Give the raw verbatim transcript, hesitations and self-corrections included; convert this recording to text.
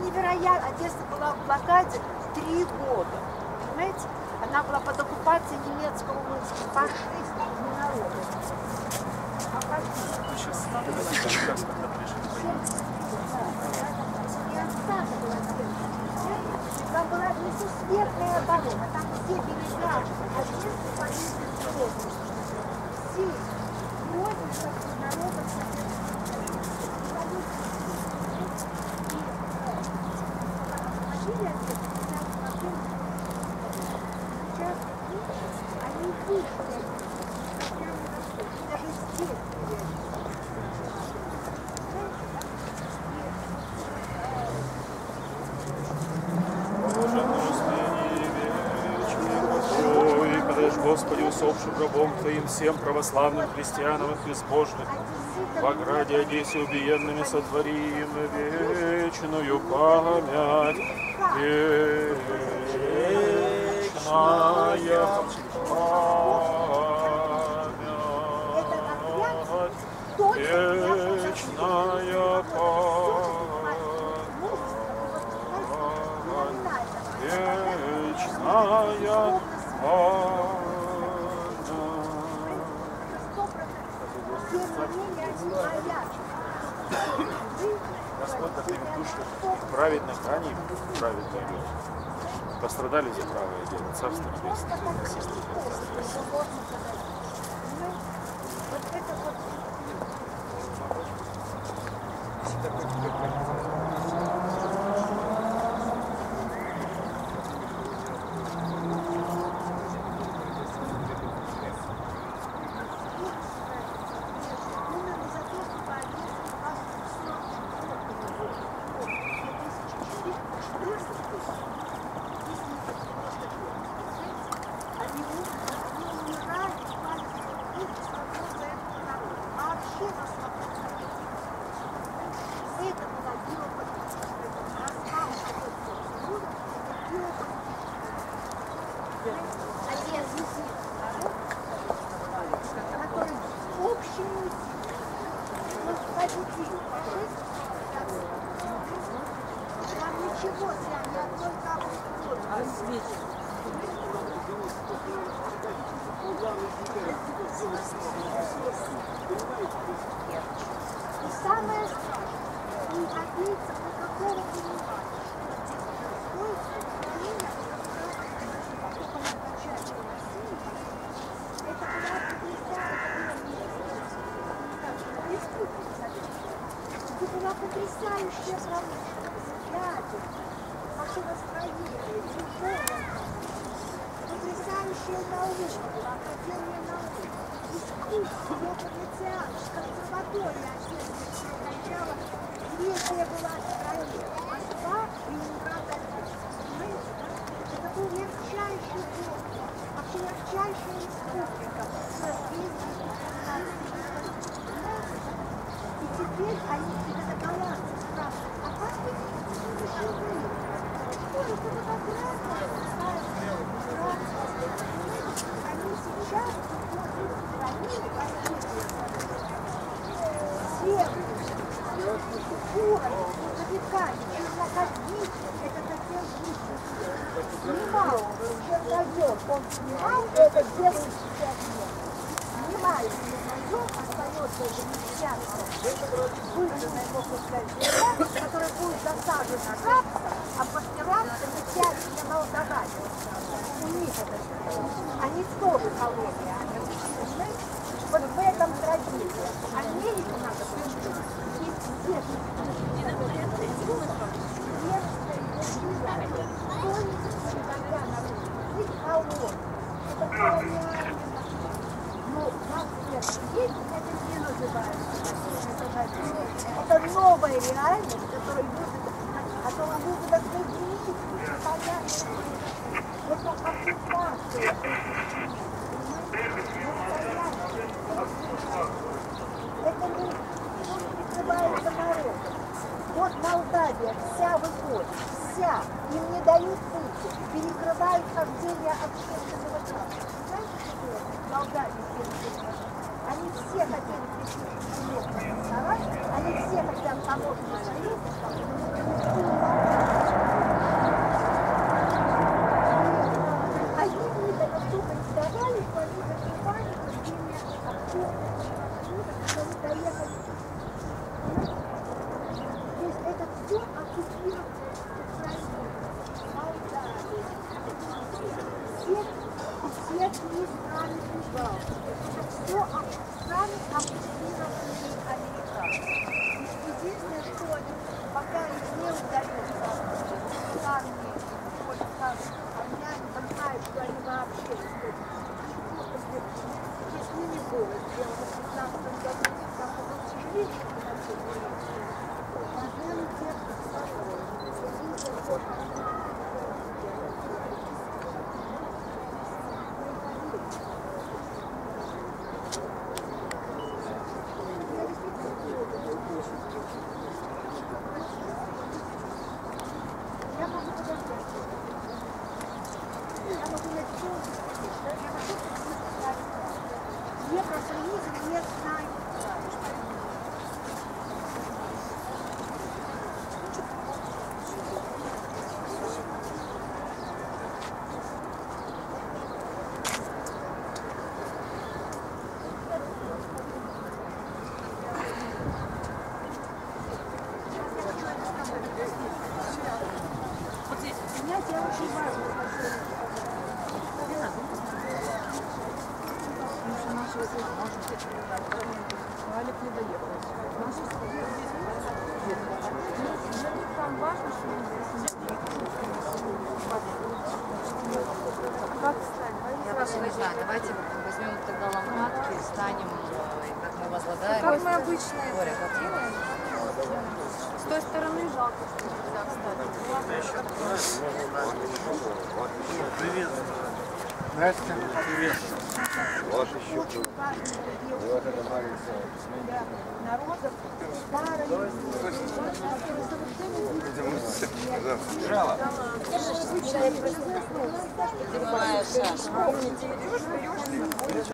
невероятно. Одесса была в блокаде три года. Понимаете? Она была под оккупацией немецкого войска. Фашистов, не народа. А фашистов. Там была несусветная оборона. Там все берега Одессы полезли. Все. Родина, народа, Господи, усопшим рабом Твоим, всем православным христианам и безбожным, в ограде Одессе убиенными сотвори им вечную память, вечная память, вечная память, вечная память. Господь да примет души праведных, они праведные люди. Пострадали за правое дело. Царство небесное. И самое страшное, не добиться никакого понимания. Это была потрясающая промышленность, взгляды, машиностроение, тяжелое, потрясающая наука была, академия наук, искусство, оперный театр, консерватория отдельно начала, третья была в стране, Москва, Ленинград, Одесса. Понимаете, это был ярчайший город, вообще ярчайшая республика с развитием. И теперь они это баланс спрашивают, а как вы живы? Что же это фотография? Они сейчас уходят в стране, всех уровень, музыкальный, чернокожник, это хотел жить. Снимал чернозем, он снимал, это делает сейчас нет. Снимает чернозем, остается это несчастье, выжженная его пустая земля, которая будет засажена рабством, а после рабства несчастье на удовольствие. У них это они тоже колония, понимаете? Вот в этом трагедия. Америку надо придумать. И здесь это колониальный. Но нас нет. Есть, это не называется. Это новая реальность, которая будет, которая будет отсоединить понятно. Это оккупация. Это не прикрывается народом. Вот Молдавия вся выходит, вся. Им не дают выйти, перекрывают хождение общественного транспорта. Знаете, что делают Молдавия? Они все хотели прийти в они все хотят таможенный союз, есть сами пожалуйста. Это все сами объективированные американцы. Единственное, что они, пока им не удается сами, хоть как, я не понимаю, что они вообще с ними было сделано в пятнадцатом году, там получили Евросоюз не знает. Понятие очень важно. Алик не доехал. Там важно, что мы здесь как встать? Я даже не знаю, давайте возьмем тогда лопатки, встанем, и как мы возлагаем. Как мы обычно это Боря, как делаем. С той стороны жалко, что нельзя встать. Привет. Настя, привет. Вот еще. Очень важно вот это для народов старые. Жало. ты бываешь, Саша.